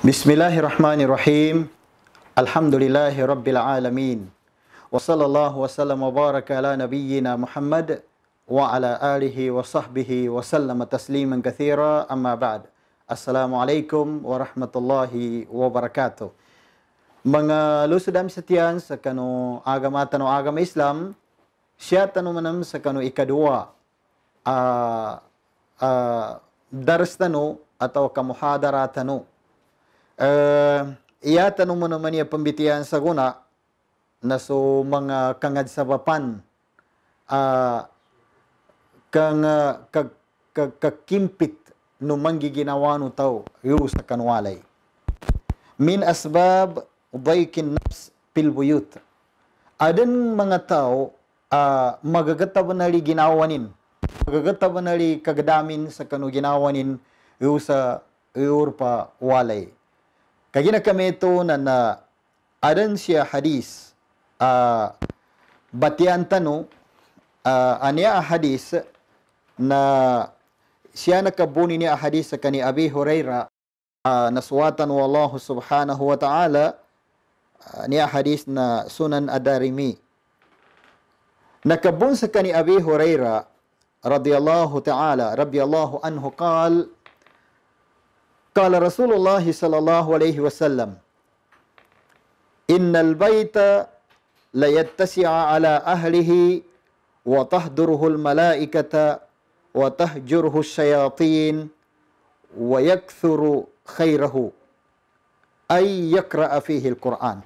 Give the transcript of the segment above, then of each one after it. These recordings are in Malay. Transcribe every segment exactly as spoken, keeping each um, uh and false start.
Bismillahirrahmanirrahim. Alhamdulillahi rabbil alamin. Wa sallallahu wa sallam wa baraka ala nabiyyina Muhammad wa ala alihi wa sahbihi wa sallama tasliman kathira, amma ba'd. Assalamualaikum warahmatullahi wabarakatuh. Mga lusudam setian sa kanu agama tanu agama Islam, siya tanu manam sa kanu ikadua uh, uh, dars tanu atau kamuhadara tanu. Uh, iya tanong mo naman niya pambitian sa guna na so mga kangad sa bapan uh, kang uh, kag, kag, kakimpit no manggiginawa no tao yu sa kanwalay min asbab daykin nafs pil buyut. Adan mga tao uh, magagatab na li ginawanin magagatab na li kagadamin sa kanu ginawanin yu sa yu pa walay. Kagina kami ito na na adan siya hadis uh, batian tanu uh, aniya hadis na siya nakabuni niya hadis sa kani Abi Hurairah uh, naswatan wa Allah subhanahu wa ta'ala uh, niya hadis na Sunan Ad-Darimi. Nakabun sa kani Abi Hurairah radiyallahu ta'ala radiyallahu anhu qal Qala Rasulullah sallallahu alaihi wasallam, Innal baita la yattasi'a ala ahlihi wa tahduruhu al-malaikata wa tahjuruhu asyayatin wa yakthuru khairahu ay yakra'a fihi al-Qur'an.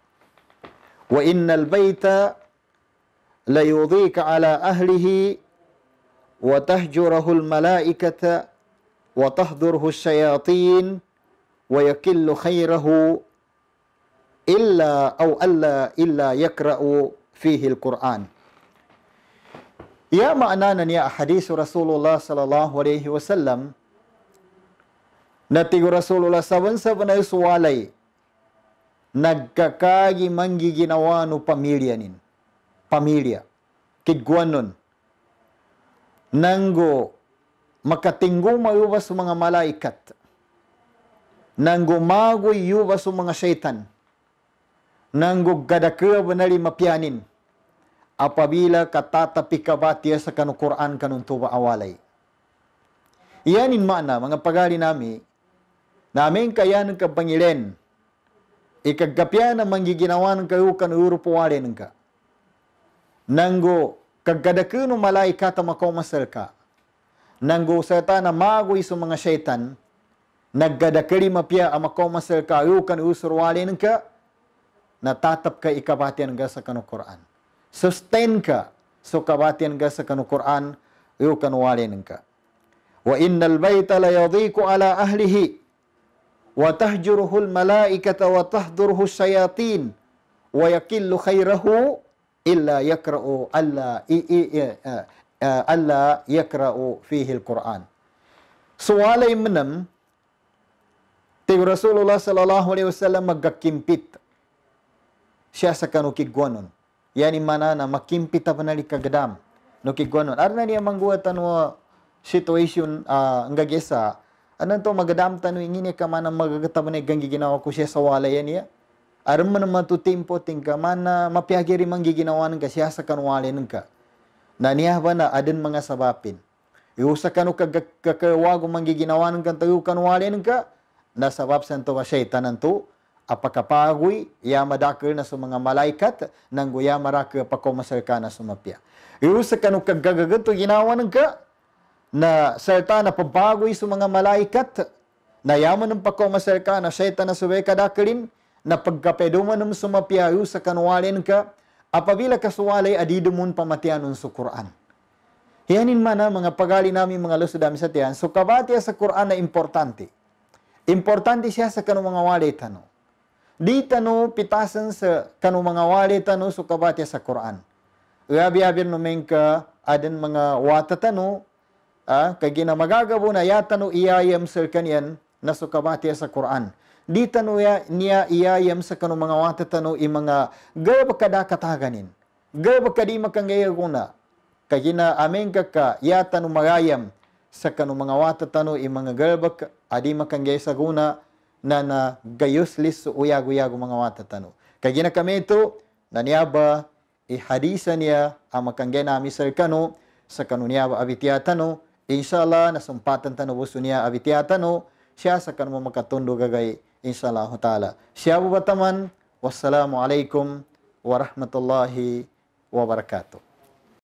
Wa innal baita la yudhika ala ahlihi wa tahjuruhu al-malaikata wa tahduruhu asyayatin wa yakillu khairahu illa aw alla illa yakra'u fihi al-Qur'an. Ya makna niya hadis Rasulullah sallallahu alaihi wasallam natigo Rasulullah saban-saban ay suwalay nagkakagi manggiginawa no pamilya nin pamilya kigwanon nanggo makatinggo mayuba sa mga malaikat, nang gumagoy yuba sa mga syaitan, nang gadakya banali mapianin, apabila katatapi kabatiya sa kanu Quran kanun tuba awalay. Iyanin mana, mga pagali nami, namin kaya ng kapangilen, ikagkapya na manggiginawan kayo kanu urupawalin ka, nanggo kaggadakya no malaikat makomasal ka, nanggo seta na magoy sa mga syaitan, naggadakali mapya ang makomasal ka, yukan usurwalin ka, natatap ka ikabatian ka sa kanu Quran. Sustain ka, so kabatian ka sa kanu Quran, yukan walin ka. Wa innal bayta la yadhiku ala ahlihi, wa tahjuruhu al-malaikata wa tahduruhu syayatin, wa yakillu khairahu, illa yakra'u alla i i uh, Uh, Allah yakra'u fihi al-Quran. Suwalay manam ti Rasulullah sallallahu alaihi wasallam magkakimpit siya sa kanu kigwanon. Yani mana na makimpit pa nali kagadam no kigwanon. Arna niya mangguwa tanu situation uh, nga gesa. Anan to magadam tanu ingini ka mana magagatab na gangi ginawa ko siya sa walay niya. Aram man matutimpo tingka mana mapiagiri manggiginawan ka siya sa kanu walay ka. Na niya ba na adin mga sabapin. Iusa ka no kakawago manggiginawan kang tayo kanwalin ka, na sabab sa ito ka syaitan to, apakapagoy, yamadakil na sa mga malaikat, nang guya marakil pakomasal ka na sumapya. Iusa ka no kagagaganto ginawan ka, na serta na pabagoy sa mga malaikat, na yaman ng pakomasal ka na syaitan na subay kadakilin, na pagkapeduman ng sumapya, iusa kanwalin ka, apabila kasuwalay adidumun pamatianon sa Quran. Yanin mana mga pagali namin mga lusudami sa tiyan, so kabatiya sa Quran na importante. Importante siya sa kanu mga walay tano. Di tano pitasan sa kanu mga walay tano so kabatiya sa Quran. Uyabi-abir namin ka adan mga wata tano, ah, kagina magagabo na yatano iyayam sa kanyan na so kabatiya sa Quran. Di tanu ya niya iyayam sa kanu mga wata tanu i mga gaya kada kataganin. Gaya kadi makangaya guna. Kagina amen ka ka ya tanu magayam sa kanu mga wata tanu i mga galbak adi makangay sa guna na na gayus lis uyag-uyag mga wata tano. Kaya gina kami ito, naniaba, ihadisa niya ang makangge nami sir kanu, sa kanu niya abitiya tano, inshallah nasumpatan tano buso niya abitiya tano, siya sa kanu makatundo gagay, inshallah ta'ala. Siya bubataman, wassalamualaikum warahmatullahi wabarakatuh.